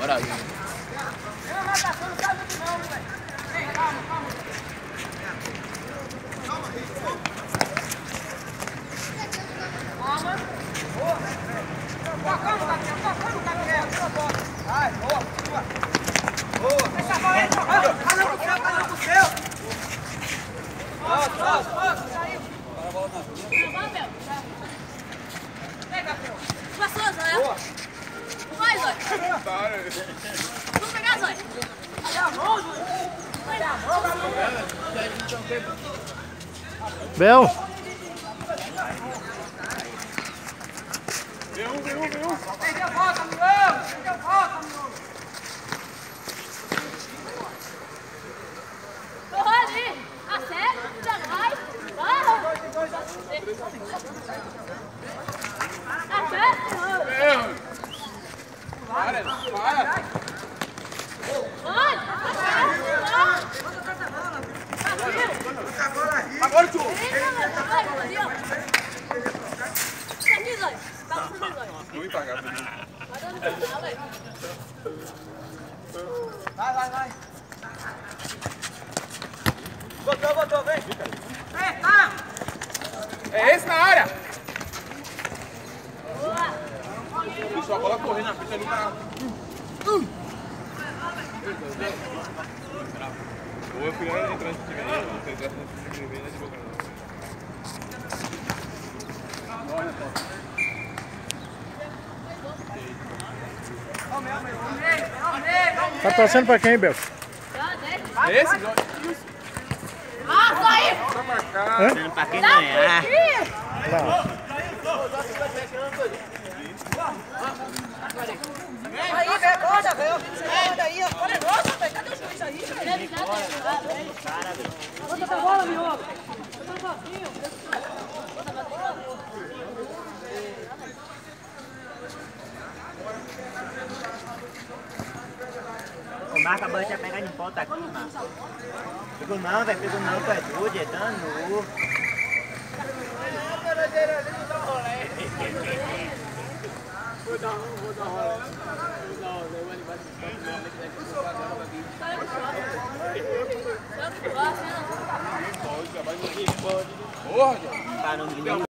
Bora ver. Vai, boa, boa. Boa. Deixa a bola aí, calma pro céu. Nossa, saiu. Bora a bola na rua. Pega, Fel. Passou, Zóia. Boa. Vai, Zóia. Vamos pegar, Zóia. Olha a mão, Zóia. Olha a mão, Bel. Veio. Perdeu a volta, Milão. Perdeu a volta, Milão. Corra ali. Acerta, já vai. Acerta. Para. Agora tu. Aqui, Zóia. Tá com Zóia. Não me pagar, Vai dando pra velho. Vai. Botou, vem. Tá. É esse na área! Boa. Deixa a bola correr na frente ali pra... Boa, fui lá entrar de time aí, não sei se vai escrever na advogada. Tá torcendo pra quem, Bel? É esse? Ah, sai! Bora marcar. Hã? Pra quem ganhar. Aí, velho, bota, velho. Olha aí, ó. Olha, nossa, velho. Cadê o juiz aí, velho? Bota essa bola, Miolo. Bota sozinho. O marca a bola já pegar de volta aqui, mano. Pegou não, velho. Pegou não, tu é doido, é dano. Vou dar rolê. Porra, Tá no